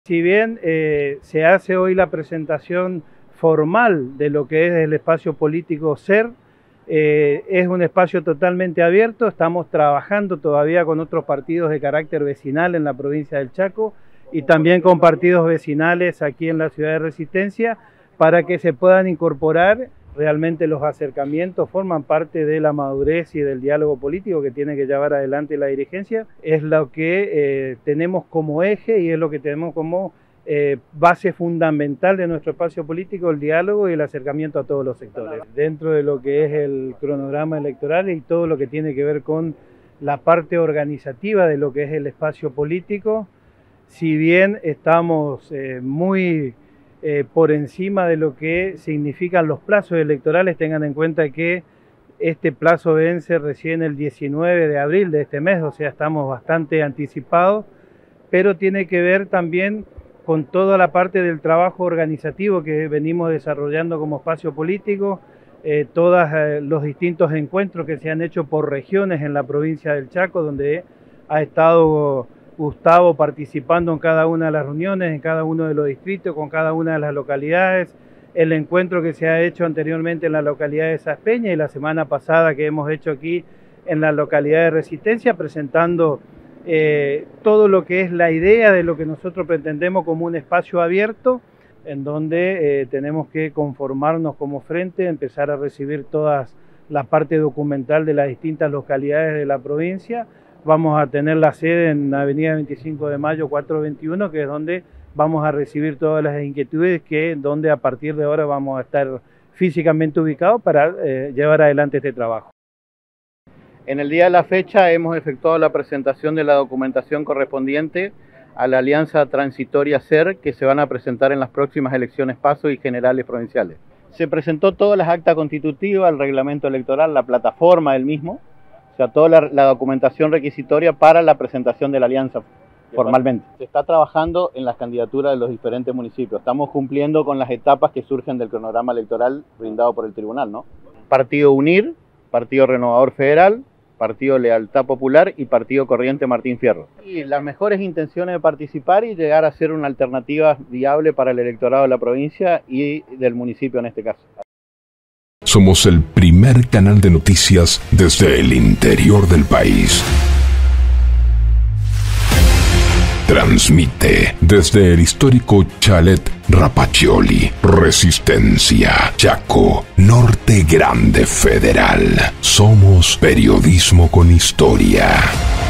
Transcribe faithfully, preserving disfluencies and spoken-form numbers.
Si bien eh, se hace hoy la presentación formal de lo que es el espacio político SER, eh, es un espacio totalmente abierto. Estamos trabajando todavía con otros partidos de carácter vecinal en la provincia del Chaco y también con partidos vecinales aquí en la ciudad de Resistencia para que se puedan incorporar. Realmente los acercamientos forman parte de la madurez y del diálogo político que tiene que llevar adelante la dirigencia. Es lo que eh, tenemos como eje y es lo que tenemos como eh, base fundamental de nuestro espacio político, el diálogo y el acercamiento a todos los sectores. Dentro de lo que es el cronograma electoral y todo lo que tiene que ver con la parte organizativa de lo que es el espacio político, si bien estamos eh, muy... Eh, por encima de lo que significan los plazos electorales, tengan en cuenta que este plazo vence recién el diecinueve de abril de este mes, o sea, estamos bastante anticipados, pero tiene que ver también con toda la parte del trabajo organizativo que venimos desarrollando como espacio político, eh, todos eh, los distintos encuentros que se han hecho por regiones en la provincia del Chaco, donde ha estado Gustavo participando en cada una de las reuniones, en cada uno de los distritos, con cada una de las localidades, el encuentro que se ha hecho anteriormente en la localidad de Saspeña y la semana pasada que hemos hecho aquí en la localidad de Resistencia, presentando eh, todo lo que es la idea de lo que nosotros pretendemos como un espacio abierto, en donde eh, tenemos que conformarnos como frente, empezar a recibir toda la parte documental de las distintas localidades de la provincia. Vamos a tener la sede en Avenida veinticinco de mayo cuatrocientos veintiuno, que es donde vamos a recibir todas las inquietudes, que donde a partir de ahora vamos a estar físicamente ubicados para eh, llevar adelante este trabajo. En el día de la fecha hemos efectuado la presentación de la documentación correspondiente a la Alianza Transitoria SER, que se van a presentar en las próximas elecciones PASO y generales provinciales. Se presentó todas las actas constitutivas, el reglamento electoral, la plataforma del mismo, o sea, toda la, la documentación requisitoria para la presentación de la alianza formalmente. Se está trabajando en las candidaturas de los diferentes municipios. Estamos cumpliendo con las etapas que surgen del cronograma electoral brindado por el tribunal, ¿no? Partido UNIR, Partido Renovador Federal, Partido Lealtad Popular y Partido Corriente Martín Fierro. Y las mejores intenciones de participar y llegar a ser una alternativa viable para el electorado de la provincia y del municipio en este caso. Somos el primer canal de noticias desde el interior del país. Transmite desde el histórico Chalet Rapaccioli, Resistencia, Chaco, Norte Grande Federal. Somos periodismo con historia.